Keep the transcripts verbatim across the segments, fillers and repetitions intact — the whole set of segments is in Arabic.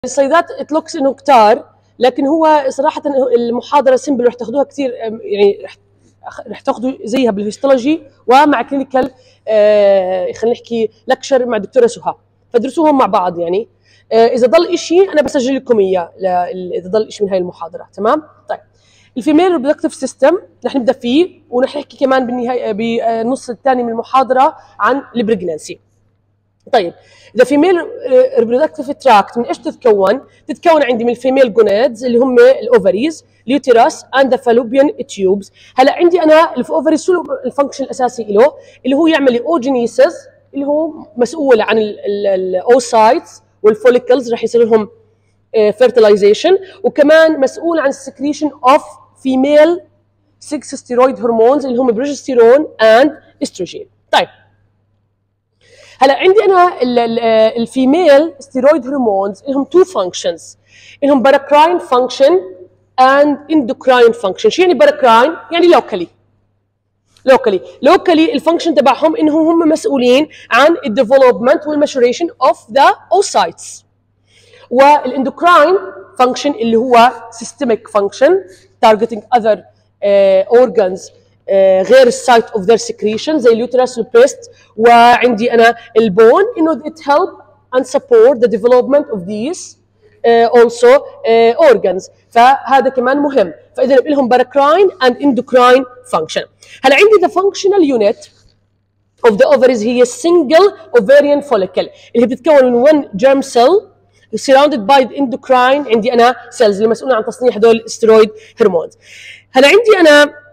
السلايدات اتلوكس انه كتار، لكن هو صراحه المحاضره سمبل رح تاخذوها كثير، يعني رح رح تاخذوا زيها بالهيستولوجي ومع كلينيكال آه خلينا نحكي لكشر مع دكتوره سهى، فدرسوهم مع بعض. يعني آه اذا ضل شيء انا بسجل لكم اياه اذا ضل شيء من هاي المحاضره. تمام؟ طيب الفيميل ريبرودكتيف سيستم رح نبدا فيه، ورح نحكي كمان بالنهايه بالنص الثاني من المحاضره عن البريجنانسي. طيب اذا فيميل ريبرودكتيف تراكت من ايش تتكون؟ تتكون عندي من الفيميل جونادز اللي هم الاوفريز، اليوتيرس اند ذا فالوبيان تيوبز. هلا عندي انا الاوفريز شو الفانكشن الاساسي له؟ اللي هو يعمل اوجينيسيس، اللي هو مسؤول عن الاوسايتس والفوليكلز، رح يصير لهم فيرتلايزيشن، وكمان مسؤول عن السكريشن اوف فيميل سكس ستيرويد هرمونز اللي هم بروجستيرون اند استروجين. طيب هلا عندي انا الفيميل ستيرويد هرمونز لهم تو فانكشنز، لهم باراكراين فانكشن اند اندوكراين فانكشن. شو يعني باراكراين؟ يعني لوكالي لوكالي لوكالي الفانكشن تبعهم انهم هم مسؤولين عن الديفلوبمنت والماتوريشن اوف ذا اوسايتس. والاندوكراين فانكشن اللي هو سيستميك فانكشن targeting other uh, organs Uh, غير السايت اوف ذير سكريشن زي اليوترس والبريست. وعندي انا البون انه it help and support the development of these uh, also uh, organs، فهذا كمان مهم. فاذا لهم باراكراين and endocrine function. هلا عندي the functional unit of the ovaries هي single ovarian follicle اللي هي بتتكون من one germ cell surrounded by the endocrine عندي انا cells اللي مسؤولة عن تصنيع هدول الستيرويد هرمونز. هلا عندي انا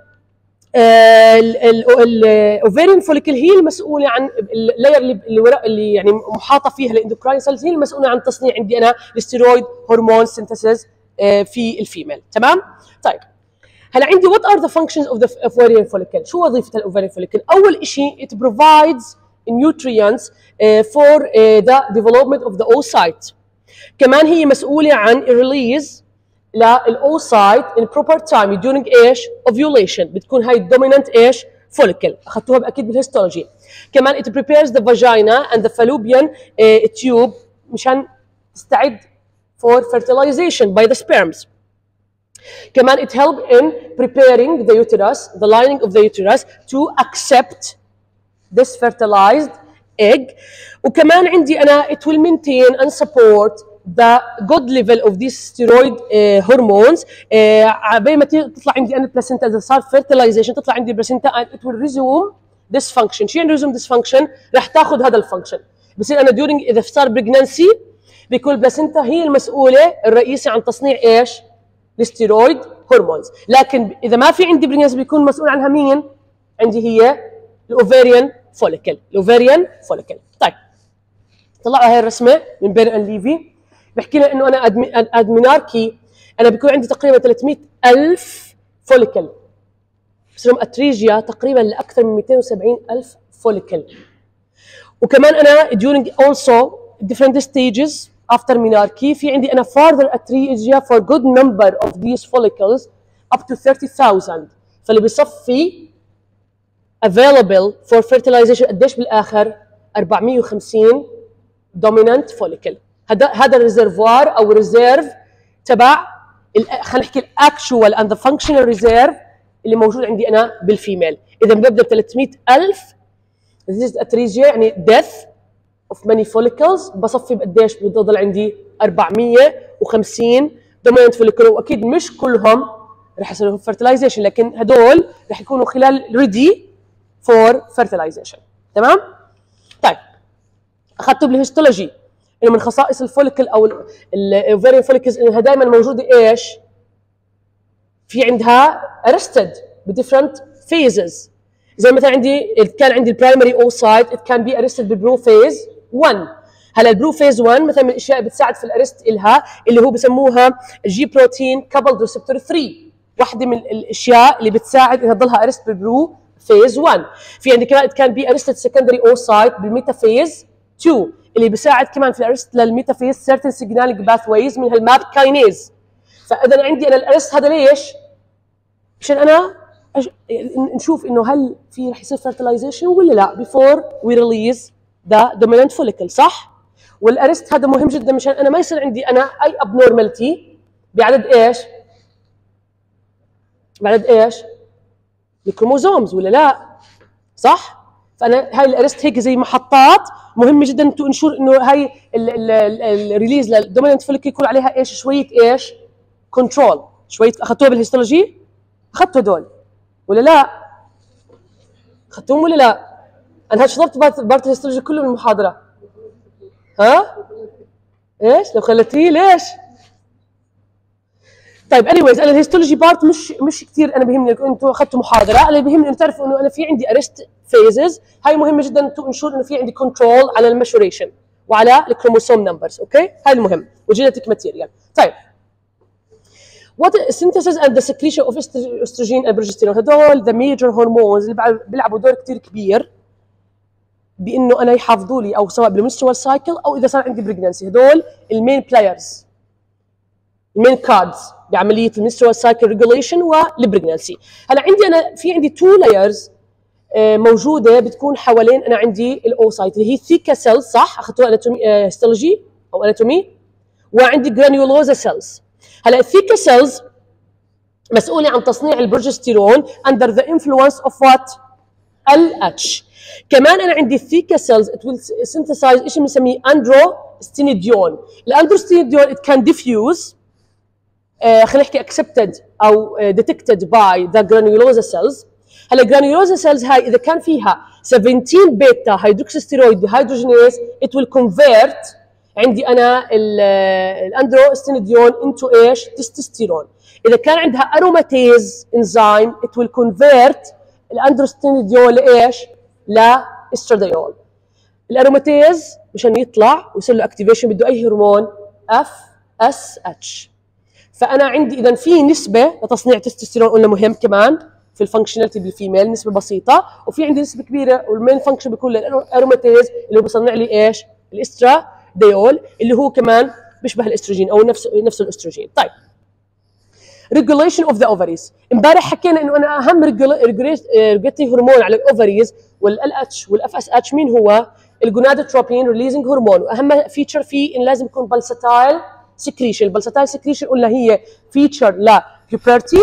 الاوفيريان فوليكل هي المسؤوله عن اللاير اللي وراء اللي يعني محاطه فيها الاندوكراين سيلز، هي المسؤوله عن تصنيع عندي انا الستيرويد هرمون سينثيسيس في الفيميل. تمام؟ طيب هلا عندي وات ار ذا فانكشنز اوف ذا اوفيريان فوليكل. شو وظيفه الاوفيريان فوليكل؟ اول شيء it provides nutrients for the development of the oocyte. كمان هي مسؤوله عن الريليز للاوسايت in proper time during ايش؟ ovulation. بتكون هاي الدومينانت ايش؟ فوليكل، اخذتوها اكيد بالهيستولوجي. كمان it prepares the vagina and the fallopian uh, tube مشان تستعد for fertilization by the sperms. كمان it help in preparing the uterus, the lining of the uterus to accept this fertilized egg. وكمان عندي انا it will maintain and support the good level of these steroid uh, hormones عبين uh, ما تطلع عندي انا البلاسينتا اذا صار fertilization تطلع عندي البلاسينتا and it will resume this function. شو يعني resume this function؟ رح تاخذ هذا الفانكشن. بصير انا during اذا صار pregnancy بيكون البلاسينتا هي المسؤوله الرئيسيه عن تصنيع ايش؟ الستيرويد هرمونز. لكن اذا ما في عندي pregnancy بيكون مسؤول عنها مين؟ عندي هي الاوفيريان فوليكل، الاوفيريان فوليكل. طيب طلعوا هاي الرسمه من بير اند ليفي، بحكي لنا انه انا ادميناركي انا بيكون عندي تقريبا ثلاثمئة ألف فوليكل، بصير اتريجيا تقريبا لاكثر من مئتين وسبعين ألف فوليكل. وكمان انا during also different stages after menarche في عندي انا further atresia for good number of these follicles up to thirty thousand. فاللي بيصفي available for fertilization قديش بالاخر؟ أربعمئة وخمسين dominant follicle. هذا هذا الريزرفوار او ريزيرف تبع خلينا نحكي الاكشوال اند ذا فانكشنال ريزيرف اللي موجود عندي انا بالفيميل. اذا ببدا ب ثلاثمئة ألف اتريجيا يعني ديث اوف ماني فوليكلز، بصفي بقديش بضل عندي أربعمئة وخمسين دومينانت فوليكل. واكيد مش كلهم رح يصير لهم فيرتلايزيشن، لكن هدول رح يكونوا خلال ريدي فور فيرتلايزيشن. تمام؟ طيب اخذتوا بالهيستولوجي انه من خصائص الفوليكل او الاوفيريان فوليكلز انها دائما موجوده ايش؟ في عندها ارستد بديفرنت فيزز. زي مثلا عندي كان عندي البرايمري اوسايت ات كان بي ارستد بالبرو فيز واحد. هلا البرو فيز واحد مثلا من الاشياء بتساعد في الارست الها اللي هو بسموها جي بروتين كابلد ريسبتور ثلاثة، واحده من الاشياء اللي بتساعد انها تضلها ارست بالبرو فيز واحد. في عندي كمان كان بي ارستد سكندري اوسايت بالميتا فيز اثنين اللي بيساعد كمان في الارست للميتافيز certain signaling pathways من هالماب كاينيز. فاذا عندي انا الارست هذا ليش؟ عشان انا أج... نشوف انه هل في رح يصير fertilization ولا لا before we release the dominant follicle. صح؟ والارست هذا مهم جدا مشان انا ما يصير عندي انا اي ابنورمالتي بعدد ايش؟ بعدد ايش؟ الكروموزومز ولا لا؟ صح؟ فانا هاي الارست هيك زي محطات مهمه جدا تو انشور انه هاي الريليز للدوميننت فوليكل يكون عليها ايش؟ شويه ايش؟ كنترول. شويه اخذتوها بالهيستولوجي؟ اخذتوا هدول ولا لا؟ اخذتوهم ولا لا؟ انا حضرت بارت الهيستولوجي كله من المحاضره. ها؟ ايش؟ لو خلتيه ليش؟ طيب anyways انا الهيستولوجي بارت مش مش كثير انا بيهمني انتم اخذتوا محاضره، انا بيهمني انه تعرفوا انه انا في عندي ارست فيزز، هاي مهمه جدا تو انشور انه في عندي كنترول على الماتوريشن وعلى الكروموسوم نمبرز، اوكي؟ هاي المهم، وجينيتيك ماتيريال. طيب what synthesis and the secretion of estrogen and progesterone هدول the major hormones اللي بيلعبوا دور كثير كبير بانه انا يحافظوا لي او سواء بالمنسترال سايكل او اذا صار عندي بريجننسي، هدول المين بلايرز المين كاردز بعمليه المنسترال سايكل ريجوليشن والبريجننسي. هلا عندي انا في عندي تو لايرز موجوده بتكون حوالين انا عندي الاوسايت اللي هي ثيكا سيلز، صح؟ اخذتوها اناتومي هيستولوجي او اناتومي، وعندي جرانيولوزا سيلز. هلا الثيكا سيلز مسؤوله عن تصنيع البروجستيرون under the influence of what؟ ال اتش. كمان انا عندي الثيكا سيلز it will synthesize شيء بنسميه اندروستينيديون. الاندروستينيديون it can diffuse آه خلينا نحكي accepted او uh, detected by the granulosa cells. هلا granulosa cells هاي اذا كان فيها سبعتاشر بيتا هيدروكسيستيرويد ديهيدروجينيز it will convert عندي انا الاندروستينيديون into ايش؟ تستوستيرون. اذا كان عندها اروماتيز انزيم it will convert الاندروستينيديون لايش؟ لاستراديول. الاروماتيز مشان يطلع ويصير له اكتيفيشن بده اي هرمون؟ اف اس اتش. فانا عندي اذا في نسبه لتصنيع تستوستيرون قلنا مهم كمان في الفانكشناليتي بالفيميل، نسبه بسيطه، وفي عندي نسبه كبيره والمين فانكشن بيكون للاروماتيز اللي هو بيصنع لي ايش؟ الاستراديول اللي هو كمان بيشبه الاستروجين او نفس نفس الاستروجين. طيب regulation of the ovaries، امبارح حكينا انه انا اهم ريجوليتي هرمون على الاوفريز والال اتش والاف اس اتش مين هو؟ الجونادوتروبين ريليزنج هرمون، واهم فيتشر فيه انه لازم يكون بالساتايل سكريشن. البالساتايل سكريشن قلنا هي فيتشر لبيوبرتي،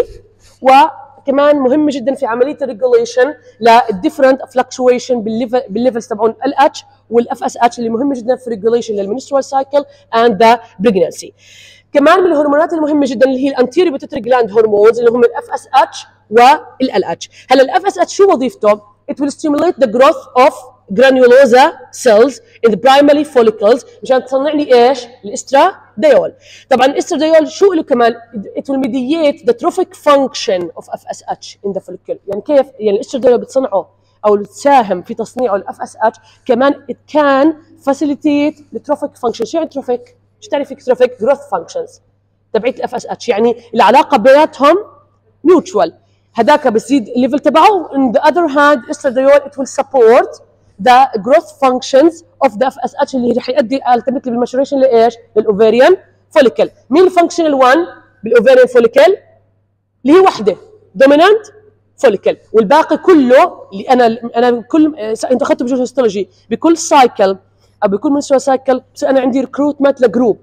وكمان مهمه جدا في عمليه الريجوليشن للديفرنت فلكشويشن بالليفل بالليفلز تبعون ال اتش والاف اس اتش اللي مهمه جدا في الريجوليشن للمنسترال سايكل اند ذا بريجننسي. كمان من الهرمونات المهمه جدا اللي هي الانتيريو بيتوتري جلاند هرمونز اللي هم الاف اس اتش والال اتش. هلا الاف اس اتش شو وظيفته؟ it will stimulate the growth of granulosa cells in the primary follicles مشان تصنع لي ايش؟ الاستراديول. طبعا الاستراديول شو له كمان؟ it will mediate the trophic function of اف اس اتش in the follicle. يعني كيف؟ يعني الاستراديول بتصنعه او بتساهم في تصنيعه الاف اس اتش، كمان it can facilitate the trophic function. شو يعني تروفيك؟ ايش تعرفي تروفيك؟ جروث فانكشنز تبعت الاف اس اتش، يعني العلاقه بيناتهم ميوتشوال، هذاك بزيد الليفل تبعه. on the other hand estradiol it will support the growth functions of the اف اس اتش اللي رح يؤدي التمثل بالماتوريشن لايش؟ للاوفيريان فوليكل. مين الفانكشنال واحد بالاوفيريان فوليكل؟ اللي هي وحده دومينانت فوليكل، والباقي كله اللي انا انا كل انت اخذته بجوز هيستولوجي بكل سايكل او بكل منسترال سايكل بصير انا عندي ريكروتمنت لجروب،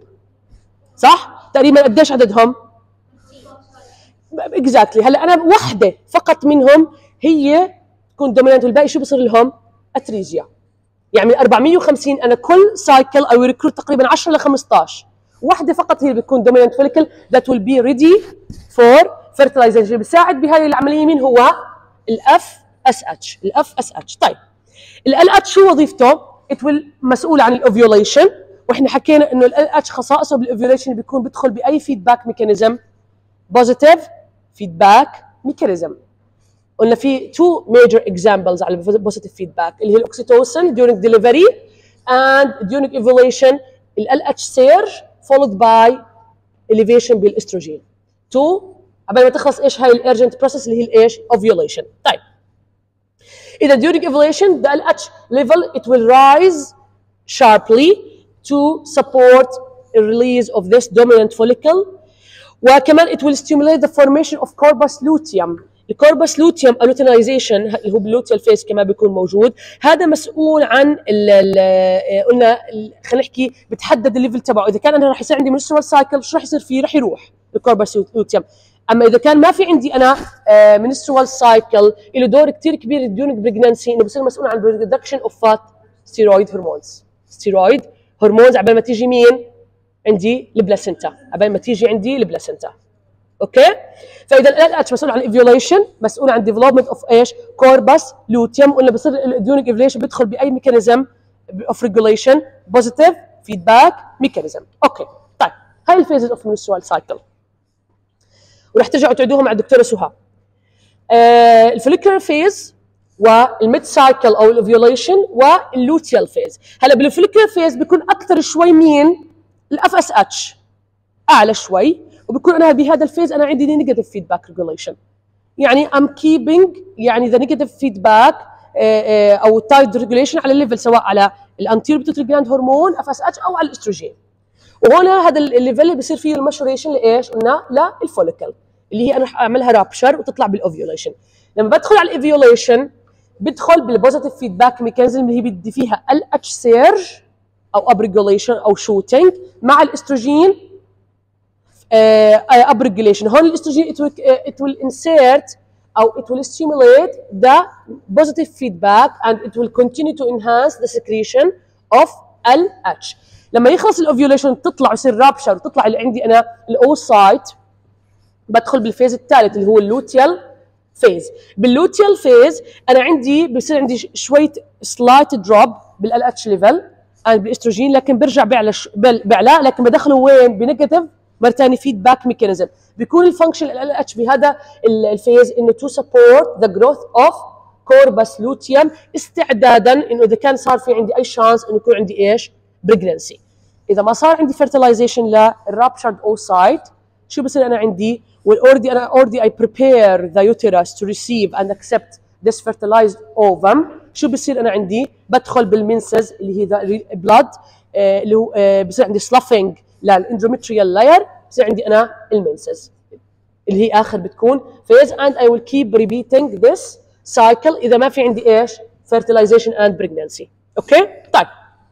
صح؟ تقريبا قديش عددهم؟ اكزاكتلي. هلا انا وحده فقط منهم هي تكون دومينانت والباقي شو بصير لهم؟ اتريجيا. يعني أربعمية وخمسين انا كل سايكل او ريكروت تقريبا عشرة ل خمسطعش، وحده فقط هي اللي بتكون دومينانت فوليكل ذات ويل بي ريدي فور فيرتلايزيشن. اللي بيساعد بهاي العمليه مين هو؟ الاف اس اتش. الاف اس اتش. طيب ال اتش شو وظيفته؟ it will مسؤول عن الاوفيوليشن، واحنا حكينا انه ال اتش خصائصه بالاوفيوليشن بيكون بيدخل باي فيدباك ميكانيزم؟ بوزيتيف فيدباك ميكانيزم. قلنا في two major examples على positive feedback اللي هي الاوكسيتوسين during delivery and during ovulation ال اتش surge followed by elevation بالاستروجين. two قبل ما تخلص ايش هاي الارجنت بروسيس اللي هي الايش؟ ovulation. طيب إذا during ovulation the ال اتش level it will rise sharply to support the release of this dominant follicle، وكمان it will stimulate the formation of corpus luteum الكوربس لوتيوم او لوتينايزيشن اللي هو باللوتيال فيز كمان بيكون موجود، هذا مسؤول عن ال ال قلنا خلينا نحكي بتحدد الليفل تبعه، اذا كان انا راح يصير عندي منسترال سايكل شو راح يصير فيه؟ راح يروح الكوربس لوتيوم. اما اذا كان ما في عندي انا منسترال سايكل له دور كثير كبير ديورنج بريجنانسي، انه بصير مسؤول عن برودكشن اوف فات ستيرويد هرمونز. ستيرويد هرمونز عبال ما تيجي مين؟ عندي البلاسنتا، عبال ما تيجي عندي البلاسنتا. اوكي؟ فاذا ال اتش مسؤول عن الايفيوليشن، مسؤول عن ديفلوبمنت اوف ايش؟ كوربس لوتيوم. قلنا بصير ديورنج ايفيوليشن بيدخل باي ميكانيزم اوف ريجوليشن؟ بوزيتيف فيدباك ميكانيزم. اوكي طيب هاي الفيزز اوف منسترال سايكل ورح ترجعوا تعيدوها مع الدكتوره سهى. آه الفوليكولار فيز والميد سايكل او الاوفيوليشن واللوتيال فيز. هلا بالفوليكولار فيز بيكون اكثر شوي مين؟ الاف اس اتش اعلى شوي، وبكون انا بهذا الفيز انا عندي نيجاتيف فيدباك ريجوليشن، يعني ام كيبينج يعني ذا نيجاتيف فيدباك او تايد ريجوليشن على الليفل سواء على الانتيريور بيتوتري جلاند هرمون اف اس اتش او على الاستروجين. وهنا هذا الليفل اللي بصير فيه المشوريشن لايش؟ قلنا للفوليكل اللي هي انا رح اعملها رابشر وتطلع بالاوفيوليشن. لما بدخل على الاوفيوليشن بدخل بالبوزيتيف فيدباك ميكانيزم اللي هي بدي فيها ال اتش سيرج او اب ريجوليشن او شوتينج مع الاستروجين اب ريجوليشن. هون الاستروجين it will insert او it will stimulate the positive feedback and it will continue to enhance the secretion of ال اتش. لما يخلص الاوفيوليشن تطلع يصير رابشر وتطلع اللي عندي انا الاوسايت، بدخل بالفيز الثالث اللي هو اللوتيال فيز. باللوتيال فيز انا عندي بصير عندي شويه سلايت دروب بالال اتش ليفل بالاستروجين، لكن برجع بيعلى بيعلى لكن بدخله وين؟ بنيجاتيف مره ثانيه فيدباك ميكانيزم. بيكون الفانكشن ال اتش بهذا الفيز انه تو سبورت ذا جروث اوف كوربس لوتيوم، استعدادا انه اذا كان صار في عندي اي شانس انه يكون عندي ايش؟ بريجننسي. اذا ما صار عندي fertilization للرابشرد اوسايت شو بصير انا عندي؟ والalready انا already I prepare the uterus to receive and accept this fertilized ovum. شو بصير انا عندي؟ بدخل بالمنسز اللي هي the blood آه اللي هو آه بصير عندي sloughing للاندروميتريال لاير، بصير عندي انا المنسز اللي هي اخر بتكون phase and I will keep repeating this cycle اذا ما في عندي ايش؟ fertilization and pregnancy. اوكي؟ طيب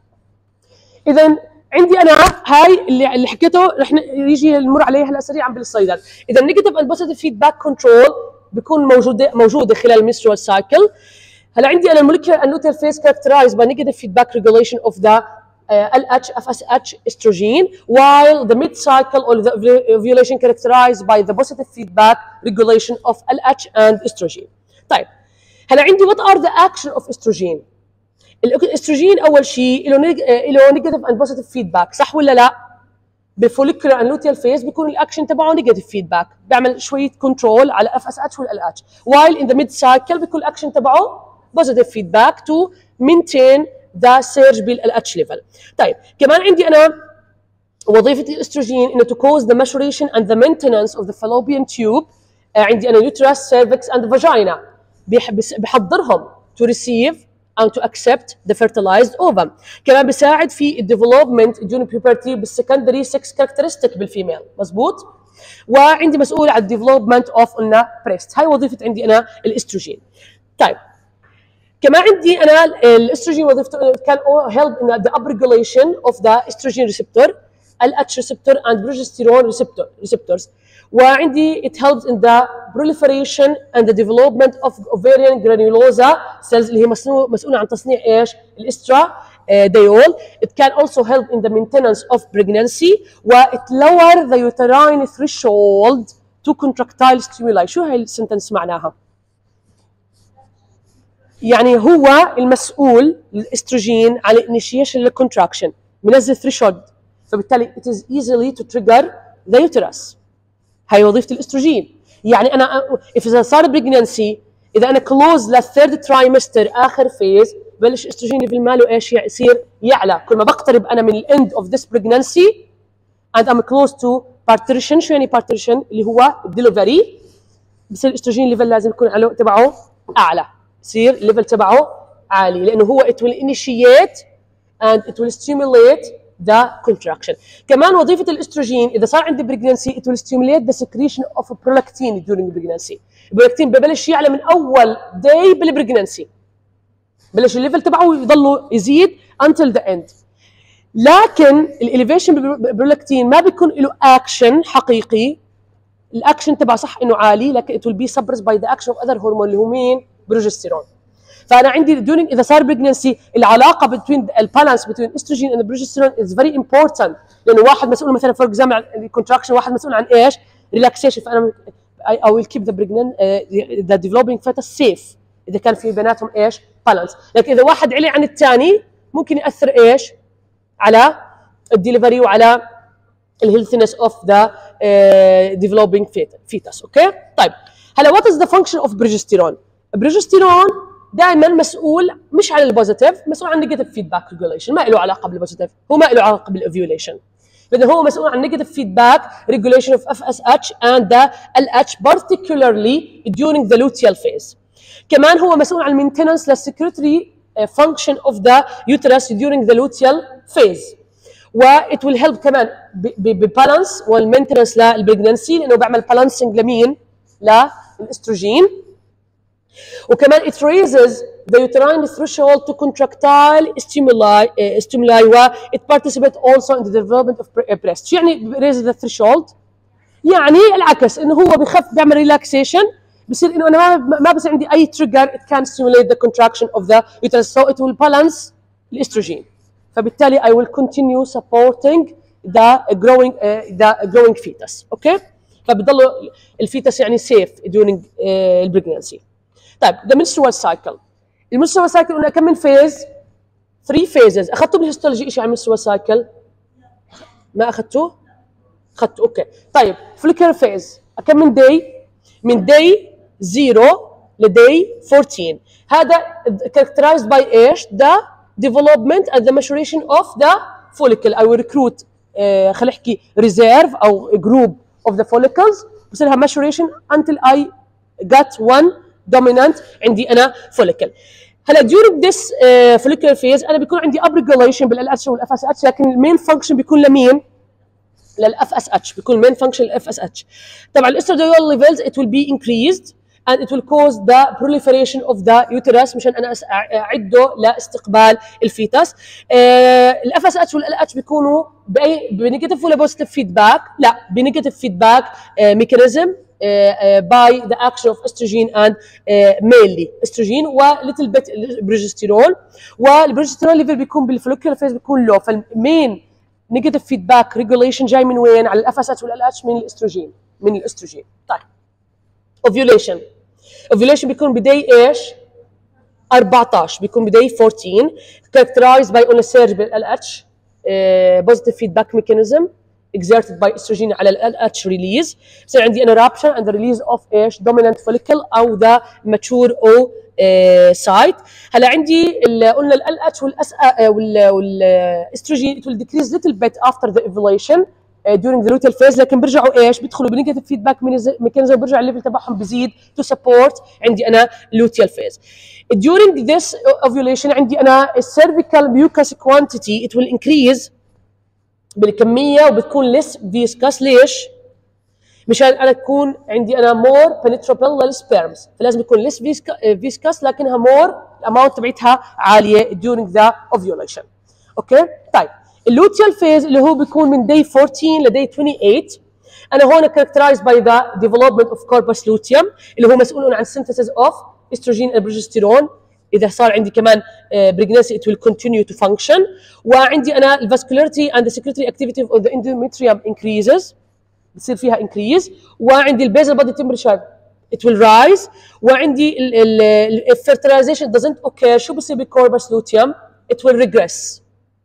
اذا عندي انا هاي اللي اللي حكيته رح يجي نمر عليه هلا سريعا بالسلايدات. اذا النيجاتيف اند بوزيتيف فيدباك كنترول بيكون موجوده موجوده خلال المنسترال سايكل. هلا عندي انا المولكيولر اند لوتيال فيز characterized by negative feedback regulation of the uh, L H F S H estrogen, while the mid cycle or the ovulation characterized by the positive feedback regulation of L H and estrogen. طيب هلا عندي what are the action of estrogen؟ الاستروجين اول شيء له له نيجاتيف اند بوزيتيف فيدباك، صح ولا لا؟ بالفوليكولر اند لوتيال فيز بيكون الاكشن تبعه نيجاتيف فيدباك، بيعمل شويه كنترول على اف اس اتش والال اتش، وايل ان ذا ميد سايكل بيكون الاكشن تبعه بوزيتيف فيدباك تو مينتين ذا سيرج بالال اتش ليفل. طيب كمان عندي انا وظيفه الاستروجين انه تو كوز ذا ماتوريشن اند ذا مينتيننس اوف ذا فالوبيان تيوب. عندي انا يوترس سيرفكس اند فاجينا بحضرهم تو ريسيف أو to accept the fertilized ovum. كمان بيساعد في الديفلوبمنت during puberty بالسكندري sex characteristic بالفيميل، مزبوط؟ وعندي مسؤول عن الديفلوبمنت اوف قلنا بريست، هاي وظيفه عندي انا الاستروجين. طيب كمان عندي انا الاستروجين وظيفته كان help in the upregulation of the estrogen receptor, L H receptor and progesterone receptor receptors. وعندي it helps in the proliferation and the development of ovarian granulosa cells اللي هي مسؤولة عن تصنيع ايش؟ الاسترا ديول. It can also help in the maintenance of pregnancy و it lower the uterine threshold to contractile stimuli. شو هاي السنتنس معناها؟ يعني هو المسؤول الاستروجين على initiation للcontraction، منزل threshold، فبالتالي it is easily to trigger the uterus. هاي وظيفة الاستروجين. يعني أنا إذا صار بريجننسي، إذا أنا كلوز للثيرد ترايمستر آخر فيز، بلش الاستروجين ليفل ماله إيش يصير؟ يعلى. كل ما بقترب أنا من الإند أوف ذيس بريجننسي and I'm close to partition. شو يعني partition؟ اللي هو الدليفري، بصير الاستروجين ليفل لازم يكون على تبعه أعلى، بصير الليفل تبعه عالي، لأنه هو it will initiate and it will stimulate the contraction. كمان وظيفة الاستروجين إذا صار عندي pregnancy it will stimulate the secretion of prolactin during pregnancy. البرولاكتين ببلش يعلى من أول day بالبريجنانسي. بلش الليفل تبعه يضله يزيد until the end. لكن الاليفيشن بالبرولاكتين ما بيكون له اكشن حقيقي. الاكشن تبعه صح انه عالي لكن it will be suppressed by the action of other hormone اللي هو مين؟ بروجستيرون. فانا عندي during اذا صار pregnancy العلاقه between البالانس between estrogen and progesterone is very important لانه واحد مسؤول مثلا فور اكزامبل عن الكونتراكشن واحد مسؤول عن ايش؟ ريلاكسيشن. فانا I will keep the pregnant uh, the developing fetus safe اذا كان في بيناتهم ايش؟ بالانس. لكن اذا واحد علي عن الثاني ممكن ياثر ايش؟ على الدليفري وعلى الهيلثنس اوف ذا ديفلوبينج فيتس. اوكي طيب هلا وات از ذا فانكشن اوف بروجستيرون؟ البروجستيرون دائما مسؤول مش عن البوزيتيف، مسؤول عن نيجاتيف فيدباك ريجوليشن. ما له علاقه بالبوزيتيف، هو ما له علاقه بالاوفيوليشن. لأنه هو مسؤول عن negative feedback regulation of F S H and the L H particularly during the luteal phase. كمان هو مسؤول عن maintenance the secretory function of the uterus during the luteal phase. و it will help كمان بbalance والmaintenance للبريجنانسي لأنه بيعمل balancing لمين؟ للإستروجين. وكمان it raises the uterine threshold to contractile stimuli uh, stimuli و it participates also in the development of breast. شو يعني raise the threshold؟ يعني العكس انه هو بخف بيعمل relaxation بصير انه انا ما ما بصير عندي اي trigger it can stimulate the contraction of the uterus so it will balance الاستروجين. فبالتالي I will continue supporting the growing uh, the growing fetus. اوكي؟ فبضل الفيتس يعني safe during uh, البريجنانسي. طيب the menstrual cycle. المنسترال سايكل قلنا كم من فيز؟ ثري فيزز. اخذتوا بالهيستولوجي شيء عن المنسترال سايكل؟ ما اخذتوه؟ اخذتوا اوكي. طيب فوليكولار فيز كم من داي؟ من داي زيرو لداي فورتين. هذا characterized by ايش؟ the development and the maturation of the follicle. I will recruit uh, خلينا نحكي reserve او group of the follicles بصير لها maturation until I got one dominant عندي انا follicle. هلا during this uh, follicular phase انا بيكون عندي upregulation بالال اتش والاف اس اتش لكن المين فانكشن بيكون لمين؟ للاف اس اتش. بيكون المين فانكشن للاف اس اتش. طبعا الاستراديول levels it will be increased and it will cause the proliferation of the uterus مشان انا اعده لاستقبال الفيتس. الاف اس اتش والال اتش بيكونوا باي بنيجاتيف ولا بوزيتيف فيدباك؟ لا بنيجاتيف فيدباك ميكانيزم Uh, uh, by the action of estrogen and uh, mainly estrogen و little bit progesterone. والبروجستيرون ليفل بيكون بالفوليكولار فيز بيكون لو. فالمين نيجاتيف فيدباك ريجوليشن جاي من وين؟ على الاف اس اتش والال اتش من الاستروجين من الاستروجين. طيب ovulation ovulation بيكون بداي ايش؟ أربعطعش بيكون بداي أربعتاشر characterized by on a surge بالال اتش uh, positive feedback mechanism exerted by estrogen على ال L H release. بصير عندي انا eruption and the release of ايش؟ dominant follicle او the mature O site. هلا عندي قلنا ال L H والاس والاستروجين it will decrease little bit after the ovulation during the luteal phase لكن بيرجعوا ايش؟ بيدخلوا بنيجاتيف فيدباك ميكانيزم بيرجع الليفل تبعهم بيزيد to support عندي انا luteal phase. During this ovulation عندي انا cervical mucus quantity it will increase بالكميه وبتكون less viscous. ليش؟ مشان انا تكون عندي انا more penetrable للسبيرمز فلازم يكون less viscous لكنها more الاماونت تبعتها عاليه during the ovulation. اوكي طيب اللوتيال فيز اللي هو بيكون من day fourteen لداي twenty-eight. انا هون characterized by the development of corpus luteum اللي هو مسؤول عن synthesis of estrogen and progesterone. إذا صار عندي كمان uh, pregnancy it will continue to function. وعندي أنا ال vascularity and the secretory activity of the endometrium increases بصير فيها increase. وعندي ال basal body temperature it will rise. وعندي ال ال fertilization doesn't occur. شو بصير بالcorpus luteum؟ it will regress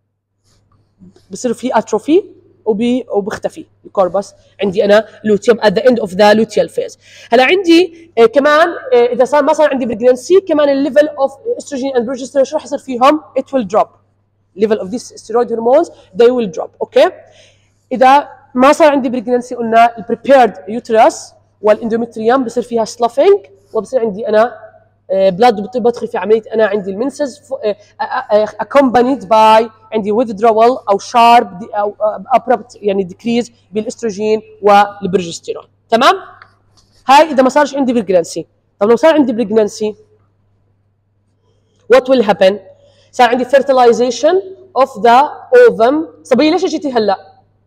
بصير في atrophy وبي وبختفي الكوربس عندي انا لوتيوم at the end of the luteal phase. هلا عندي آه كمان آه اذا صار ما صار عندي بريجنانسي كمان الليفل اوف استروجين اند بروجستيرون شو رح يصير فيهم؟ it will drop level of these steroid hormones they will drop. اوكي اذا ما صار عندي بريجنانسي قلنا البريبيرد يوترس والاندومتريوم بصير فيها سلافينج وبصير عندي انا بلاد بدخل في عمليه انا عندي المنسز accompanied by عندي withdrawal او شارب او abrupt يعني ديكريز بالاستروجين والبروجستيرون. تمام؟ هاي اذا ما صارش عندي بريجنانسي. طب لو صار عندي بريجنانسي what will happen؟ صار عندي fertilization of the ovum. صبيه ليش اجيتي هلا؟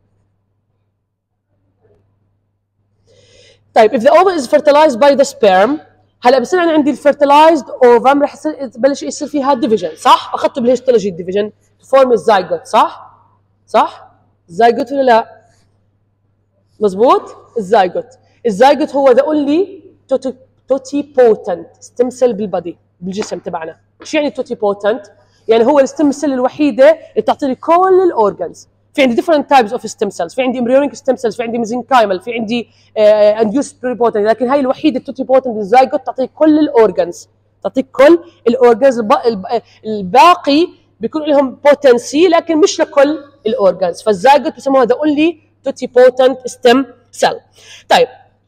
طيب if the ovum is fertilized by the sperm هلا بصير انا عندي الفيرتلايزد اوفم رح تبلش يصير فيها ديفيجن، صح؟ اخذته بالهيستولوجي الديفيجن تفورم الزايجوت، صح؟ صح؟ الزايجوت ولا لا؟ مزبوط؟ الزايجوت، الزايجوت هو ذا اونلي توتي بوتنت ستيم سيل بالبادي بالجسم تبعنا. شو يعني توتي بوتنت؟ يعني هو الستيم سيل الوحيده اللي بتعطيني كل الاورجنز. في عندي different types of stem cells، في عندي embryonic stem cells، في عندي mesenchymal، في عندي uh, induced pluripotent، لكن هاي الوحيده التوتيبوتنت الزايجوت تعطيك كل الاورجنز، تعطيك كل الاورجنز. الباقي بيكون لهم بوتنسي لكن مش لكل الاورجنز، فالزايجوت بسموها the only totipotent stem cell. طيب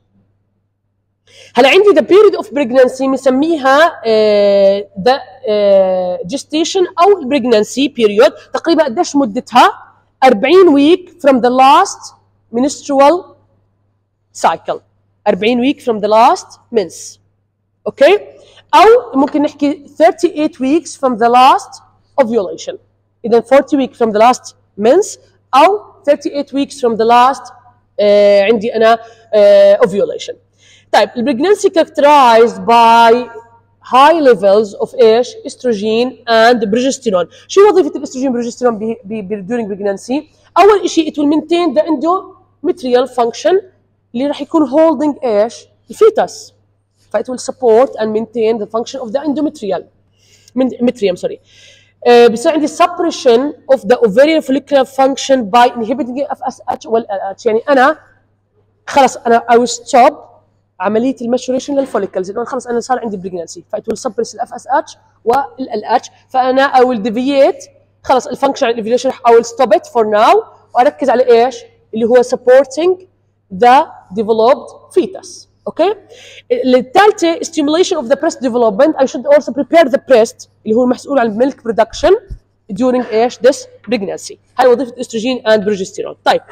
هلا عندي the period of pregnancy بنسميها uh, the uh, gestation او pregnancy period. تقريبا قديش مدتها؟ أربعين week from the last menstrual cycle. أربعين week from the last mens. اوكي؟ او ممكن نحكي thirty-eight weeks from the last ovulation. اذا forty weeks from the last mens او thirty-eight weeks from the last آه عندي انا آه ovulation. طيب البريجنانسي characterized by high levels of ايش؟ estrogen and progesterone. شو وظيفة الاستروجين والبروجستيرون during pregnancy؟ أول شيء it will maintain the endometrial function اللي راح يكون holding ايش؟ الفيتس. ف it will support and maintain the function of the endometrial metrium sorry. uh, بصير عندي suppression of the ovarian follicular function by inhibiting اف اس اتش وال ال اتش. يعني أنا خلص أنا I will stop عمليه الماتوريشن للفوليكلز لانه خلص انا صار عندي بريجنانسي فايت ويل سبرس الاف اس اتش والال اتش فانا اي ويل ديفييت خلص الفانكشن الايفوليوشن اي ويل ستوب ات فور ناو واركز على ايش؟ اللي هو supporting the developed fetus. اوكي؟ الثالثه stimulation of the breast development. I should also prepare the breast اللي هو المسؤول عن milk production during ايش؟ this pregnancy. هاي وظيفه الاستروجين and progesterone. طيب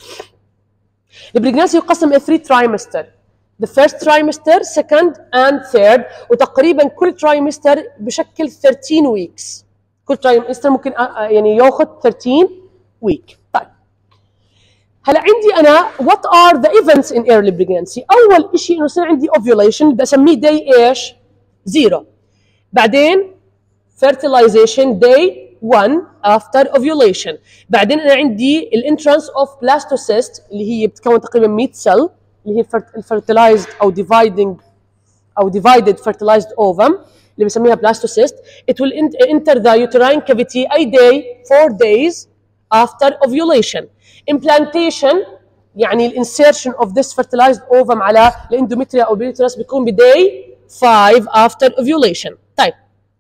البريجنانسي يقسم الى three trimester. the first trimester, second and third. وتقريبا كل trimester بشكل thirteen weeks. كل trimester ممكن يعني ياخذ thirteen week. طيب هلا عندي انا what are the events in early pregnancy؟ اول شيء انه يصير عندي ovulation بدي اسميه day ايش؟ zero. بعدين fertilization day one after ovulation. بعدين انا عندي الانترانس اوف blastocyst اللي هي بتكون تقريبا مية سيل اللي هي الفيرتلايزد او dividing او divided fertilized ovum اللي بنسميها blastocyst. It will enter the uterine cavity a day four days after ovulation. Implantation يعني الانسيرشن of this fertilized ovum على الاندوميتريا او البيوترس بيكون بداي five after ovulation. طيب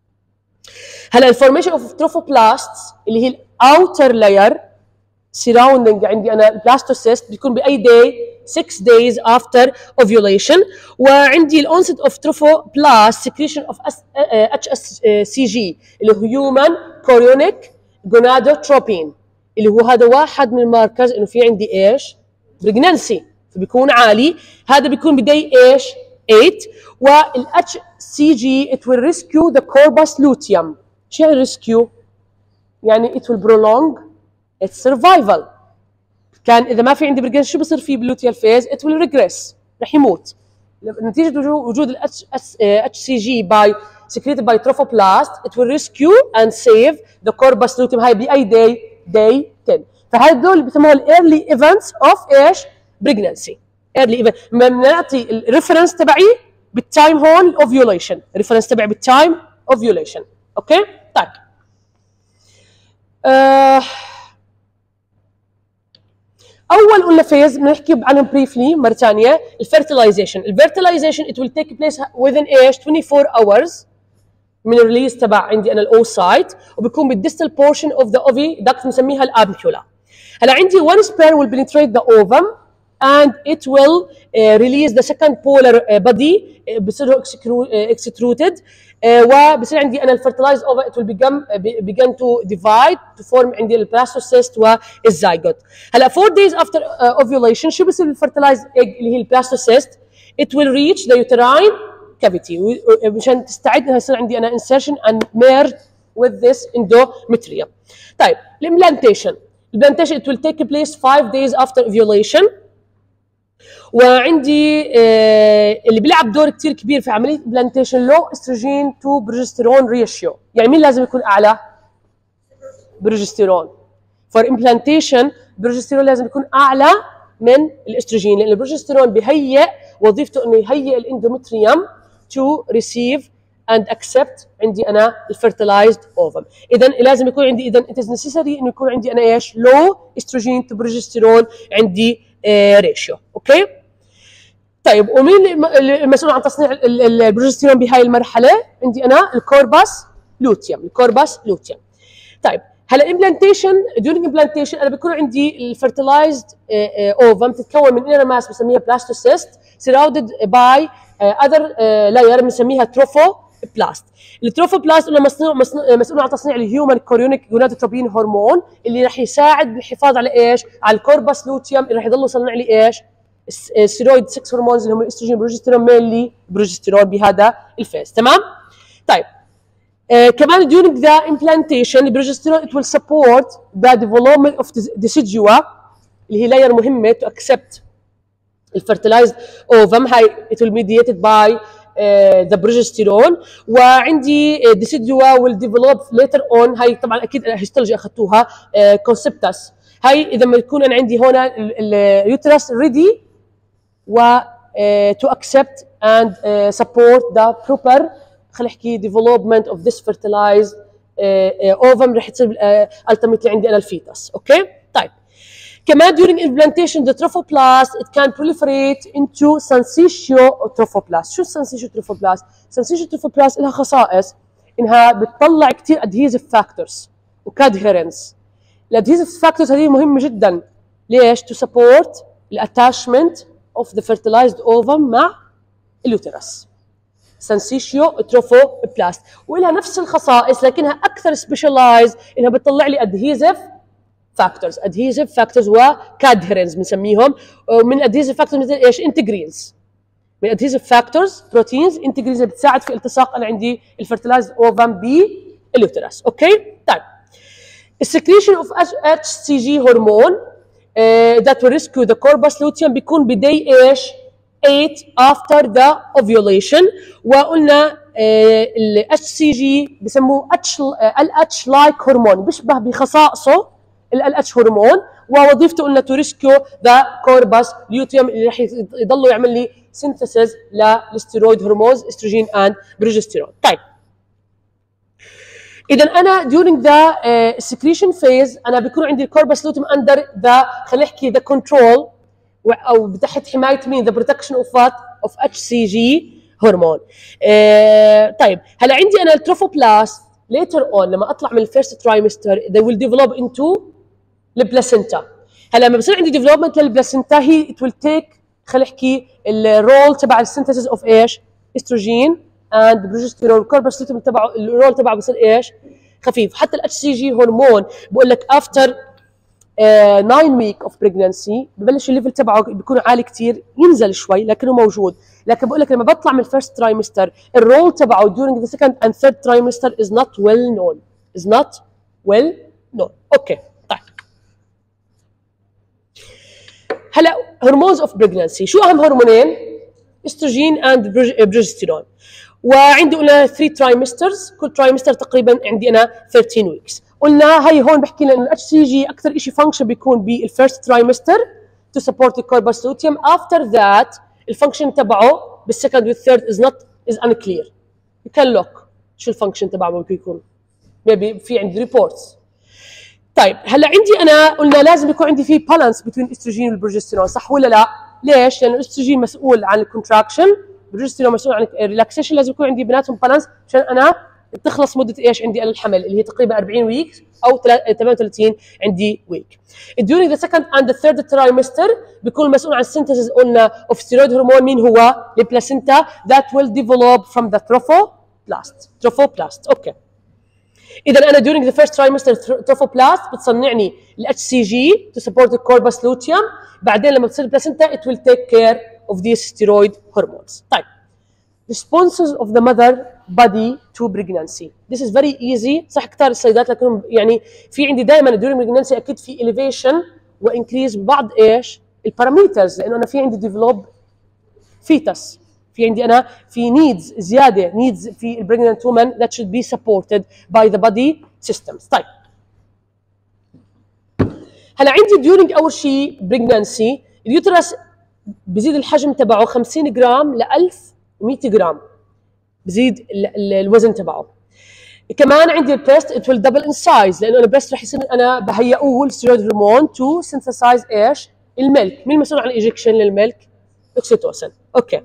هلا الفورميشن اوف trophoplasts اللي هي الاوتر لاير surrounding عندي انا البلاستوسيست بيكون باي داي six days after ovulation. وعندي الانست اوف trophoblast secretion of اتش اس سي جي اللي هو human chorionic gonadotropin اللي هو هذا واحد من الماركرز انه في عندي ايش؟ بريجنانسي فبيكون عالي. هذا بيكون بداي ايش؟ eight. والاتش سي جي it will rescue the corpus luteum. شو يعني rescue؟ يعني it will prolong its survival. كان اذا ما في عندي بريجنانسي شو بصير فيه باللوتيال فيز؟ it will regress رح يموت نتيجه وجود الاتش سي جي by secreted by trophoblast. it will rescue and save the corpus luteum. هاي باي داي؟ day ten. فهذول اللي بسموها الايرلي ايفنتس اوف ايش؟ بريجنانسي. ايرلي ايفنت بنعطي الريفرنس تبعي بالتايم هون الاوفيوليشن، الريفرنس تبعي بالتايم اوفيوليشن. اوكي؟ طيب آه اول قلنا فيز بنحكي عنهم بريفلي مره ثانيه الفيرتلايزيشن. الفيرتلايزيشن it will take place within ايش؟ twenty-four hours من الريليز تبع عندي انا الاوسايت وبيكون بالديستال بورشن اوف ذا اوفي داكت بنسميها الامبيولا. هلا عندي one sperm will penetrate the ovum and it will uh, release the second polar uh, body uh, بصير extruded uh, وبصير عندي انا الفرتلايزد اوفر it will become uh, begin to divide to form عندي البلاستوسيست والزيجوت. هلا four days after uh, ovulation شو بصير الفرتلايزد egg اللي هي البلاستوسيست؟ it will reach the uterine cavity مشان تستعد انها يصير عندي انا insertion and merge with this endometrium. طيب الامبلانتيشن الامبلانتيشن it will take place five days after ovulation. وعندي آه اللي بيلعب دور كثير كبير في عمليه الامبلانتيشن لو استروجين تو بروجستيرون ريشيو. يعني مين لازم يكون اعلى؟ بروجستيرون. فور امبلانتيشن بروجستيرون لازم يكون اعلى من الاستروجين لان البروجستيرون بيهيئ وظيفته انه يهيئ الاندومتريوم to receive and accept عندي انا الفيرتلايزد اوفم. اذا لازم يكون عندي اذا it is necessary انه يكون عندي انا ايش؟ لو استروجين تو بروجستيرون عندي ريشيو. اوكي؟ طيب ومين المسؤول عن تصنيع البروجستيرون بهاي المرحله؟ عندي انا الكوربس لوتيوم، الكوربس لوتيوم. طيب هلا الامبلانتيشن during implantation انا بيكون عندي الفيرتلايزد اوفم تتكون من انر ماس بسميها بلاستوسيست surrounded by اذر لاير بنسميها تروفو بلاست. التروفوبلاست انه مصنوع مسؤول عن تصنيع الهيومن كوريونيك جونادوتروبين هرمون اللي راح يساعد بالحفاظ على ايش؟ على الكوربس لوتيوم اللي راح يضل يصنع لي ايش؟ الستيرويد ستة هرمونز اللي هم الاستروجين بروجستيرون مينلي بروجستيرون بهذا الفيز. تمام؟ طيب آه كمان during the implantation البروجستيرون it will support the development of decidua اللي هي لاير مهمه to accept الفيرتلايزد اوفم. هاي it will be mediated by ذا uh, بروجستيرون. وعندي ديسيدوا will develop later on. هاي طبعا اكيد هيستولوجي اخذتوها كونسبتس. uh, هاي اذا ما يكون انا عندي هون اليوترس ريدي و uh, to accept and uh, support the proper خلينا نحكي development of this fertilized uh, uh, ovum رح تصير uh, ultimately عندي انا الفيتس. اوكي؟ طيب كمان during implantation the trophoblast it can proliferate into syncytial trophoblast. شو syncytial trophoblast؟ syncytial trophoblast لها خصائص انها بتطلع كثير adhesive factors وكادهيرنس. الادهيسيف factors هذه مهمه جدا. ليش؟ to support attachment of the fertilized ovum مع اليوترس. syncytial trophoblast ولها نفس الخصائص لكنها اكثر specialized انها بتطلع لي adhesive فاكتورز ادهيسيف فاكتورز وكادهيرنز بنسميهم. من الادهيسيف فاكتورز مثل ايش؟ انتجرينز. من الادهيسيف فاكتورز بروتينز انتجرينز اللي بتساعد في التصاق انا عندي الفيرتلايزد اوفم باليوترس. اوكي؟ طيب السكريشن اوف اتش سي جي هرمون ذات will rescue the corpus luteum بيكون بداي ايش؟ eight after the ovulation. وقلنا الاتش سي جي بسموه اتش الاتش لايك هرمون بيشبه بخصائصه ال اتش هرمون ووظيفته انه تو ريسكيو ذا كوربس ليوتيوم اللي راح يضلوا يعمل لي سينثيسيس للستيرويد هرمونز استروجين اند بروجستيرون. طيب اذا انا during the uh, secretion phase انا بيكون عندي الكوربس ليوتيوم اندر ذا خلينا نحكي ذا كنترول او تحت حمايه مين؟ ذا بروتكشن اوف وات؟ اوف اتش سي جي هرمون. uh, طيب هلا عندي انا التروفوبلاست later on لما اطلع من الفيرست ترايمستر they will develop into البلاسينتا. هلا لما بصير عندي ديفلوبمنت للبلاسينتا هي it will take خلينا نحكي الرول تبع السينثيسيس اوف ايش؟ استروجين اند بروجستيرون. الكوربس لوتيوم تبعه الرول تبعه بصير ايش؟ خفيف. حتى الاتش سي جي هرمون بقول لك افتر nine ويك اوف بريجنسي ببلش الليفل تبعه بيكون عالي كثير ينزل شوي لكنه موجود. لكن بقول لك لما بطلع من الفيرست ترايمستر الرول تبعه during the second and third trimester is not well known is not well known. اوكي طيب هلا هرمونز اوف بريجنسي شو اهم هرمونين؟ استروجين اند بروجستيرون. وعندي قلنا ثلاثة ترايمسترز كل ترايمستر تقريبا عندي انا ثلاثة عشر ويكس. قلنا هي هون بحكي لنا انه الاتش سي جي اكثر شيء فانكشن بيكون بالفيرست ترايمستر تو سبورت الكوربس لوتيوم. افتر ذات الفانكشن تبعه بالسكند والثيرد از نوت از انكلير. يو كان لوك شو الفانكشن تبعه ممكن يكون ميبي في عندي ريبورتس. طيب هلا عندي انا قلنا لازم يكون عندي في بالانس بين الاستروجين والبروجستيرون صح ولا لا؟ ليش؟ لانه الاستروجين مسؤول عن الكونتراكشن، البروجستيرون مسؤول عن الريلاكسيشن، لازم يكون عندي بيناتهم بالانس عشان انا تخلص مده ايش عندي انا الحمل اللي هي تقريبا أربعين ويك او ثمانية وثلاثين عندي ويك. during the second and the third trimester بيكون المسؤول عن السنتسز قلنا of steroid hormone مين هو؟ البلاسينتا that will develop from the trophoblast. trophoblast اوكي. اذا انا during the first trimester trophoblast بتصنعني ال إتش سي جي to support the corpus luteum. بعدين لما تصير البلاسينتا it will take care of these steroid hormones. طيب responses of the mother body to pregnancy. This is very easy. صح كتار السيدات لكن يعني في عندي دائما during pregnancy اكيد في elevation وانكريز ببعض ايش؟ البارامترز لانه انا في عندي develop fetus. في عندي انا في needs زياده needs في ال pregnant woman that should be supported by the body systems. طيب هلا عندي during اول شيء pregnancy اليوترس بزيد الحجم تبعه خمسين جرام ل ألف ومئة جرام بزيد الوزن تبعه. كمان عندي البريست it will double in size لانه البريست رح يصير انا بهيئوه الستيرويد هرمون to synthesize ايش؟ الملك. مين المسؤول عن الايجكشن للملك؟ اوكسيتوسين. اوكي.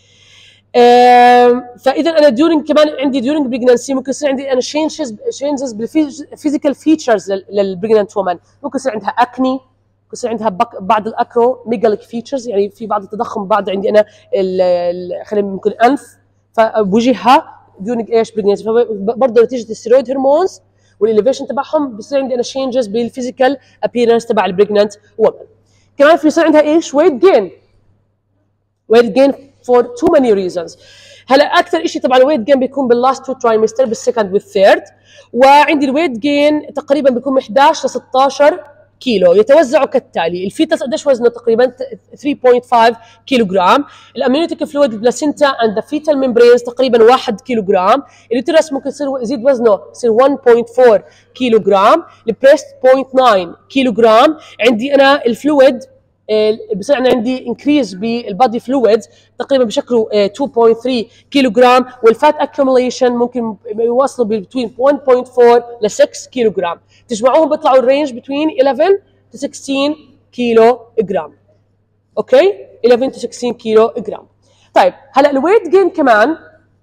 فاذا انا during كمان عندي during pregnancy ممكن يصير عندي انا changes changes بالفيزيكال فيتشرز للبريجننت وومن. ممكن يصير عندها اكني، ممكن يصير عندها بعض الاكرو ميجاليك فيتشرز يعني في بعض التضخم، بعض عندي انا خلينا ممكن انف فبوجهها during ايش pregnancy. فبرضه نتيجه الستيرويد هرمونز والاليفيشن تبعهم بصير عندي انا changes بالفيزيكال ابييرنس تبع البريجننت وومن. كمان في يصير عندها ايش؟ ويت جين. ويت جين for too many reasons. هلا اكثر شيء طبعا الويت جين بيكون باللاست تو ترايمستر بالسكند والثيرد، وعندي الويت جين تقريبا بيكون من إحدى عشر ل ستة عشر كيلو. يتوزعوا كالتالي: الفيتس قديش وزنه؟ تقريبا ثلاثة فاصلة خمسة كيلو جرام. الامنيوتيك فلويد البلاسينتا اند ذا فيتال ميمبرينز تقريبا واحد كيلو جرام. اليوترس ممكن يصير يزيد وزنه يصير واحد فاصلة أربعة كيلو جرام. البريست صفر فاصلة تسعة كيلو جرام. عندي انا الفلويد بصير انا عندي انكريز بالبادي فلويدز تقريبا بشكله اثنين فاصلة ثلاثة كيلو جرام، والفات اكيوميليشن ممكن يوصلوا بين واحد فاصلة أربعة ل ستة كيلو جرام. تجمعوهم بيطلعوا الرينج بين إحدى عشر to ستة عشر كيلو جرام. اوكي، إحدى عشر to ستة عشر كيلو جرام. طيب هلا الويت جين كمان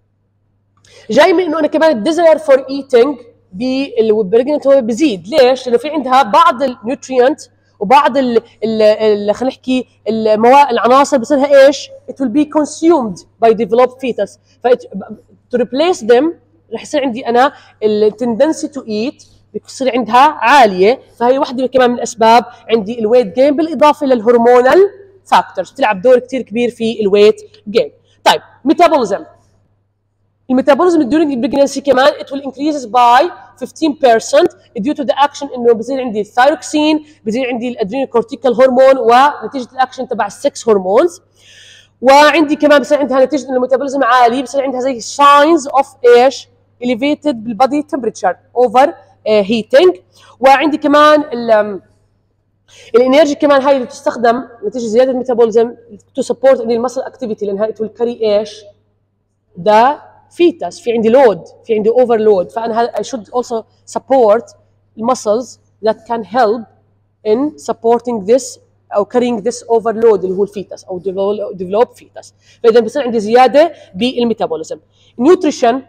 جاي من انه انا كمان الديزاير فور ايتينج بالبريجننت هو بزيد. ليش؟ لانه في عندها بعض النيوتريانت وبعض ال ال خلينا نحكي المواد العناصر بصيرها ايش؟ it will be consumed by developed fetus. ف to replace them رح يصير عندي انا ال tendency to eat بتصير عندها عاليه، فهي واحده كمان من الاسباب عندي الويت جين بالاضافه للهرمونال فاكتورز بتلعب دور كثير كبير في الويت جين. طيب ميتابوليزم. الميتابوليزم during pregnancy كمان it will increase by fifteen percent due to the action انه بصير عندي الثايروكسين، بصير عندي الادرينوكورتيكال هرمون ونتيجه الاكشن تبع السكس هرمونز. وعندي كمان بصير عندها نتيجه انه الميتابوليزم عالي بصير عندها زي signs of ايش؟ elevated بالبادي temperature over uh, heating. وعندي كمان ال الانرجي كمان هاي اللي بتستخدم نتيجه زياده الميتابوليزم to support المسل اكتيفيتي لانها it will carry ايش؟ ده fetus. في عندي لود، في عندي overload، فانا I should also support muscles that can help in supporting this او carrying this overload اللي هو الفيتس او develop fetus. فاذا بصير عندي زياده بالميتابوليزم. نيوتريشن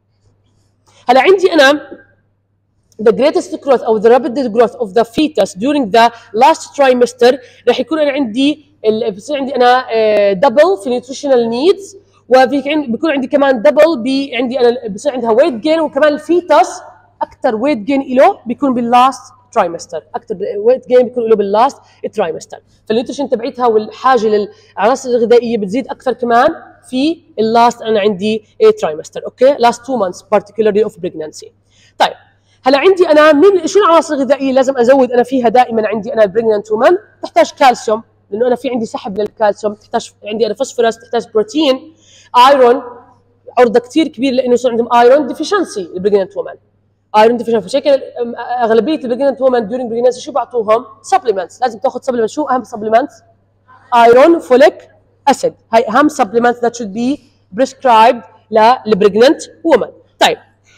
هلا عندي انا the greatest growth او the rapid growth of the fetus during the last trimester راح يكون انا عندي بصير عندي انا double في nutritional needs، وفي بيكون عندي كمان دبل بي عندي انا بصير عندها ويت جين، وكمان الفيتس اكثر ويت جين له بيكون باللاست ترايمستر، اكثر ويت جين بيكون له باللاست ترايمستر. فالنيوتريشن تبعتها والحاجه للعناصر الغذائيه بتزيد اكثر كمان في اللاست انا عندي ترايمستر. اوكي، لاست two months particularly of pregnancy. طيب هلا عندي انا من شو العناصر الغذائيه لازم ازود انا فيها دائما عندي انا البريجننت وومن؟ تحتاج كالسيوم لانه انا في عندي سحب للكالسيوم، تحتاج عندي انا فوسفورس، تحتاج بروتين، ايرون عرضه كثير كبير لانه يصير عندهم ايرون ديفيشنسي البريجننت وومن. ايرون ديفيشنسي فشكل اغلبيه البريجننت وومن ديورينج بريجننسي شو بعطوهم؟ سبلمنتس. لازم تاخذ سبلمنت. شو اهم سبلمنت؟ ايرون فوليك اسيد. هاي اهم سبلمنت that should be prescribed للبريجننت وومن. طيب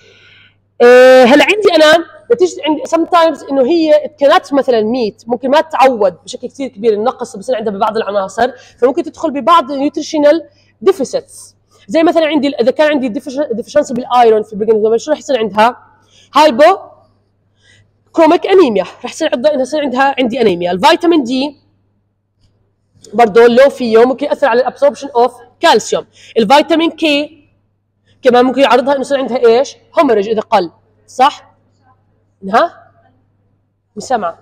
أه هلا عندي انا نتيجه عندي sometimes انه هي كانت مثلا ميت ممكن ما تتعود بشكل كثير كبير، النقص بصير عندها ببعض العناصر، فممكن تدخل ببعض نيوتريشنال ديفيسيتس. زي مثلا عندي اذا كان عندي ديفشنسي بالايرون في البريجننسي شو رح يصير عندها؟ هايبو كروميك انيميا، رح يصير عندها يصير عندها عندي انيميا. الفيتامين دي برضه لو فيه ممكن ياثر على الابسوربشن اوف كالسيوم. الفيتامين كي كمان ممكن يعرضها انه يصير عندها ايش؟ هومرج اذا قل، صح؟ ها؟ مش سامعه.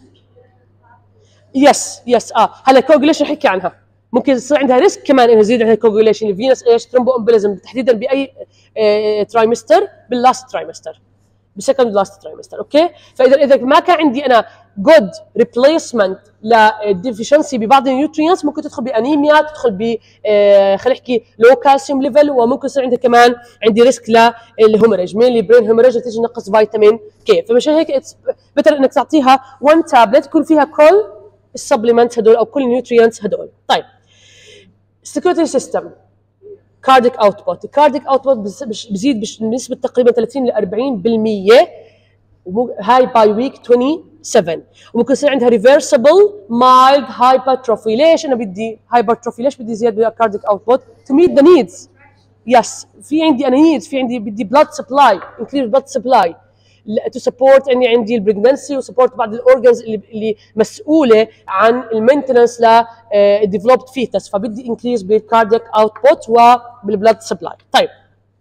يس يس اه هلا الكوجوليشن حكي عنها، ممكن يصير عندها ريسك كمان انه يزيد عندها الكوجوليشن الفينس ايش؟ ثرومبو امبوليزم تحديدا باي آه ترايمستر؟ باللاست ترايمستر، بسكند لاست ترايمستر، اوكي؟ فاذا اذا ما كان عندي انا جود ريبليسمنت للديفيشنسي ببعض النيوترينتس ممكن تدخل بانيميا، تدخل ب آه خلينا نحكي لو كالسيوم ليفل، وممكن يصير عندها كمان عندي ريسك للهومرج، مين برين هومرج نتيجه نقص فيتامين كي. فمشان هيك بتر انك تعطيها وان تابلت يكون فيها كل السبلمنت هدول او كل النيوترينتس هدول. طيب السكيورتي سيستم كارديك اوتبوت، الكارديك اوتبوت بزيد بنسبه تقريبا ثلاثين ل أربعين بالمئة هاي باي ويك سبعة وعشرين، وممكن يصير عندها ريفرسبل مايلد هايبرتروفي. ليش انا بدي هايبرتروفي؟ ليش بدي زياده بالكارديك اوتبوت؟ تو ميت ذا نيدز. يس في عندي انا نيدز، في عندي بدي بلاد سبلاي، انكريز بلاد سبلاي تو سبورت اني عندي البريجننسي وسبورت بعض الاورجنز اللي اللي مسؤوله عن المينتنس للديفلوبد فيتس، فبدي انكريز بالكاردياك اوتبوت وبالبلاد سبلاي. طيب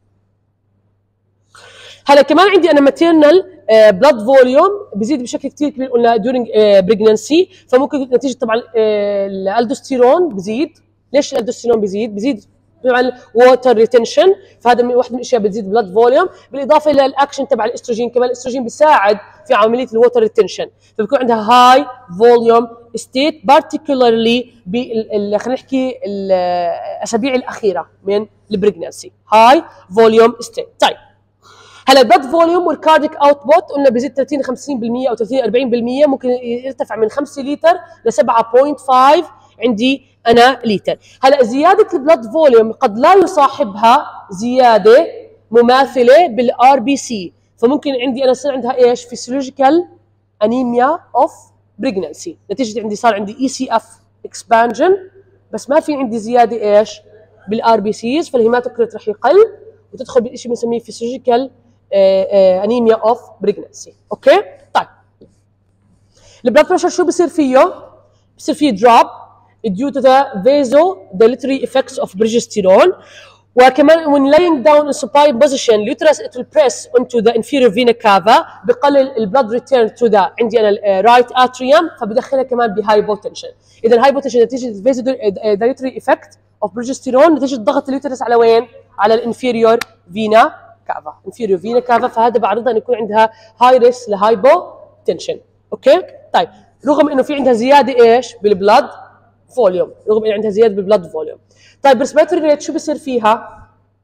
هلا كمان عندي انا ماتيرنال بلاد فوليوم بزيد بشكل كثير كبير قلنا دورينج بريجننسي، فممكن نتيجه طبعا الالدوستيرون بزيد. ليش الالدوستيرون بزيد؟ بزيد مع الووتر ريتنشن، فهذا من واحد من الاشياء بتزيد بلاد فوليوم، بالاضافه الى الاكشن تبع الاستروجين، كمان الاستروجين بيساعد في عمليه الووتر ريتنشن، فبكون عندها هاي فوليوم ستيت بارتيكولارلي بال خلينا نحكي الاسابيع الاخيره من البريجننسي، هاي فوليوم ستيت. طيب هلا البلد فوليوم والكارديك اوتبوت قلنا بزيد ثلاثين خمسين بالمئة او ثلاثين أربعين بالمئة، ممكن يرتفع من خمسة لتر ل سبعة فاصلة خمسة عندي انا لتر. هلا زياده البلد فوليوم قد لا يصاحبها زياده مماثله بالار بي سي، فممكن عندي انا يصير عندها ايش؟ فيسيولوجيكال انيميا اوف بريجننسي، نتيجه عندي صار عندي اي سي اف اكسبانجن بس ما في عندي زياده ايش؟ بالار بي سيز، فالهيماتوكريت رح يقل وتدخل بشيء بنسميه فيسيولوجيكال انيميا اوف بريجننسي. اوكي؟ طيب البلاد بريشر شو بصير فيه؟ بصير فيه دروب due to the vasodilatory effects of progesterone، وكمان when laying down in supine position uterus it will press onto the inferior vena cava، بقلل البلاد ريتيرن to the عندي انا الرايت اتريوم، فبدخلها كمان بهايبوتنشن. اذا الهايبوتنشن نتيجه vasodilatory effect of progesterone نتيجه ضغط اليوترس على وين؟ على الانفيريور فينا كافا، انفيريور فينا كافا، فهذا بعرضها ان يكون عندها هاي ريسك لهايبوتنشن. اوكي؟ طيب رغم انه في عندها زياده ايش؟ بالبلاد فوليوم، رغم انه عندها زياده بالبلاد فوليوم. طيب ريسبيرتوري ريت شو بصير فيها؟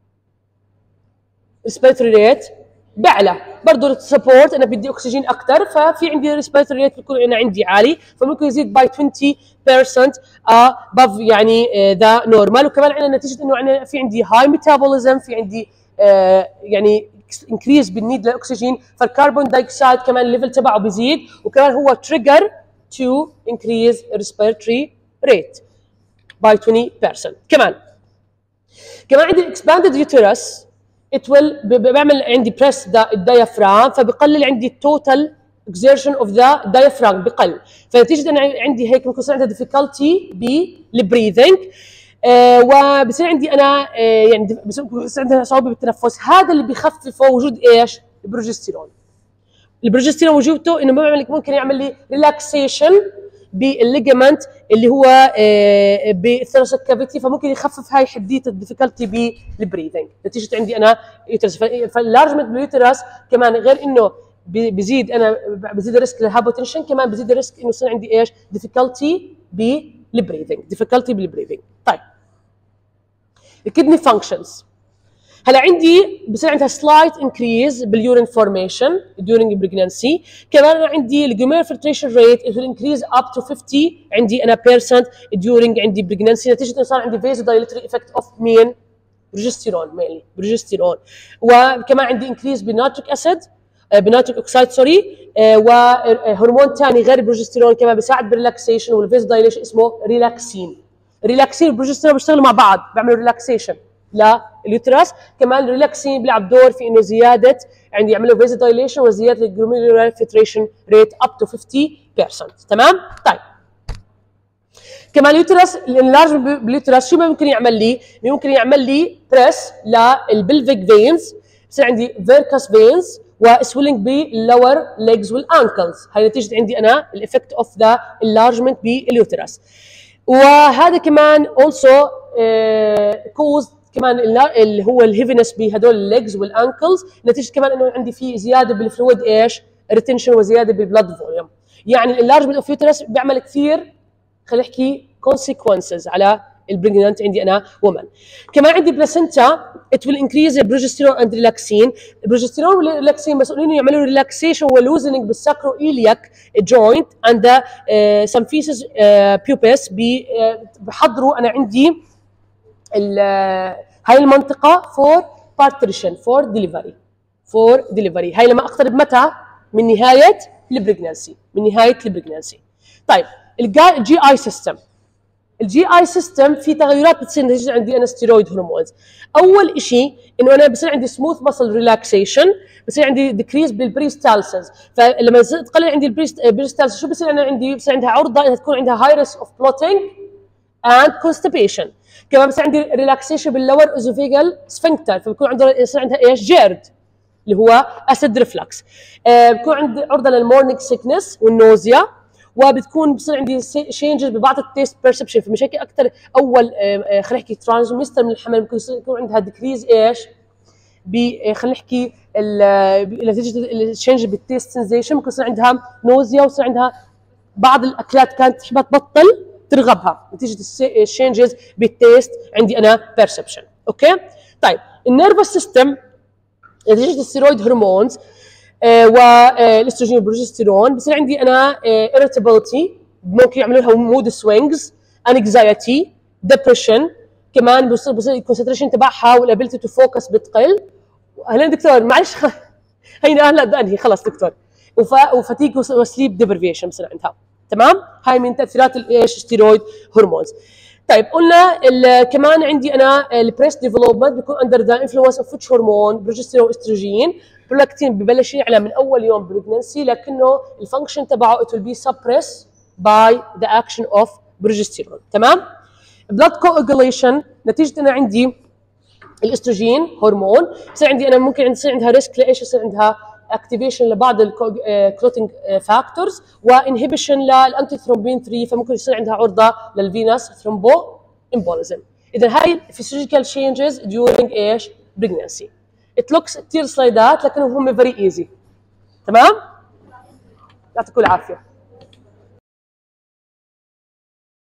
ريسبيرتوري ريت بعلى برضه سبورت، انا بدي اكسجين اكثر، ففي عندي ريسبيرتوري ريت بيكون انا عندي عالي، فممكن يزيد باي عشرين بالمئة ابف يعني ذا نورمال. وكمان عندنا نتيجه انه عندنا في عندي هاي ميتابوليزم، في عندي آه يعني انكريز بالنيد للاكسجين، فالكربون دايوكسيد كمان الليفل تبعه بيزيد، وكمان هو تريجر تو انكريز ريسبيرتوري ريت باي عشرين بالمئة. كمان كمان عندي الاكسباندد يوتيرس it will بعمل عندي بريس الدايفرام، فبقلل عندي التوتال exertion of the diaphragm بقل، فنتيجه انا عندي هيك ممكن يصير عندها difficulty بالبريذنج، آه وبصير عندي انا آه يعني بصير عندها صعوبه بالتنفس. هذا اللي بيخففه وجود ايش؟ البروجستيرون. البروجستيرون وجوده انه بيعمل ممكن يعمل لي ريلاكسيشن بالليجمنت اللي هو آه بالثوراسيك كافيتي، فممكن يخفف هاي حديه الديفيكولتي بالبريذنج نتيجه عندي انا يوترس. فاللارجمنت باليوترس كمان غير انه بزيد انا بزيد الريسك للهايبوتنشن، كمان بزيد الريسك انه يصير عندي ايش؟ ديفيكولتي بالبريذنج، ديفيكولتي بالبريذنج. طيب الكدني فانكشنز هلا عندي بصير عندها سلايت انكريز باليورين فورميشن during pregnancy، كمان انا عندي الجلوميرولار فلتريشن ريت it will increase up to خمسين عندي انا percent during عندي pregnancy نتيجه انه صار عندي vasodilatory effect of مين؟ بروجستيرون مينلي بروجستيرون. وكمان عندي انكريز بالنيتريك اسيد بنيتريك اوكسيد سوري، وهرمون ثاني غير البروجستيرون كمان بيساعد بالريلاكسيشن والفيز دايليشن اسمه ريلاكسين. ريلاكسين والبروجستيرون بيشتغلوا مع بعض بيعملوا ريلاكسيشن لليوترس. كمان الريلاكسين بيلعب دور في انه زياده عندي يعملوا فيزا دايليشن وزياده الجلوميرولار فلتريشن ريت اب تو خمسين بالمية. تمام؟ طيب كمان اليوترس الانلارج باليوترس شو ممكن يعمل لي؟ ممكن يعمل لي بريس للبلفيك فينز، بصير عندي فيركس فينز وسويلنج باللور ليجز والانكلز. هاي نتيجه عندي انا الافكت اوف ذا انلارجمنت باليوترس. وهذا كمان اولسو كوز كمان اللي هو الهيفينس بهدول الليجز والانكلز، نتيجه كمان انه عندي في زياده بالفلويد ايش؟ ريتنشن وزياده بالبلد فوليوم. يعني الانلارجمنت اوف يوترس بيعمل كثير خلينا نحكي consequences على البريجننت عندي انا ومن. كمان عندي بلاسنتا it will increase the progesterone and relaxin. البروجستيرون والريلاكسين مسؤولين يعملوا ريلاكسيشن ولوزنج بالساكرو إيلياك جوينت and the uh, symphysis uh, pubis بحضروا انا عندي هاي المنطقه for partition for delivery for delivery. هاي لما اقترب متى؟ من نهايه البريجننسي، من نهايه البريجننسي. طيب الجي اي سيستم، الجي اي سيستم في تغيرات بتصير نتيجه عندي انا ستيرويد هرمونز. اول شيء انه انا بصير عندي سموث ماسل ريلاكسيشن، بصير عندي ديكريز بالبريستالسز. فلما تقلل عندي البريستالسز شو بصير انا عندي؟ بصير عندها عرضه انها تكون عندها هاي ريسك اوف بلوتينج اند كونستيبيشن. كمان بصير عندي ريلاكسيشن باللور اوزوفيجال سفنكتر، فبكون عندها يصير عندها ايش؟ جيرد اللي هو اسيد ريفلكس. آه بكون عندي عرضه للمورنينج سيكنس والنوزيا، وبتكون بصير عندي شينجز ببعض التيست بيرسبشن. فمشاكل اكثر اول خلينا نحكي ترانسميستر من الحمل ممكن يكون عندها ديكريز ايش؟ خلينا نحكي نتيجه الشينج بالتيست سنسيشن ممكن يصير عندها نوزيا، ويصير عندها بعض الاكلات كانت تحبها تبطل ترغبها نتيجه الشينجز بالتيست عندي انا بيرسبشن. اوكي؟ طيب النيرفس سيستم نتيجه الستيرويد هرمونز آه والاستروجين والبروجستيرون بصير عندي انا irritability، ممكن يعملوا لها مود سوينجز، انكزايتي، ديبريشن. كمان بصير بصير الكونسنتريشن تبعها والابيلتي تو فوكس بتقل. هلا دكتور معلش هينا هلا بدي انهي خلص دكتور. وفاتيك وسليب ديبرفيشن بصير عندها. تمام؟ هاي من تاثيرات الايش؟ ستيرويد هرمونز. طيب قلنا كمان عندي انا البريست ديفلوبمنت بيكون اندر ذا انفلونس اوف ويتش هرمون؟ بروجستيرون واستروجين. برولاكتين ببلش يعلى من اول يوم بريجننسي، لكنه الفانكشن تبعه it will be suppressed by the action of progesterone. تمام؟ blood coagulation نتيجه انا عندي الاستروجين هرمون بصير عندي انا ممكن يصير عندها ريسك لايش؟ يصير عندها اكتيفيشن لبعض الكلوتينج فاكتورز وانهبيشن للانتي ثرومبين ثلاثة، فممكن يصير عندها عرضه للفينس ثرومبو امبوليزم. اذا هاي physiological changes during ايش؟ pregnancy. it looks كثير سلايدات لكنهم هم very easy. تمام؟ يعطيكم العافيه.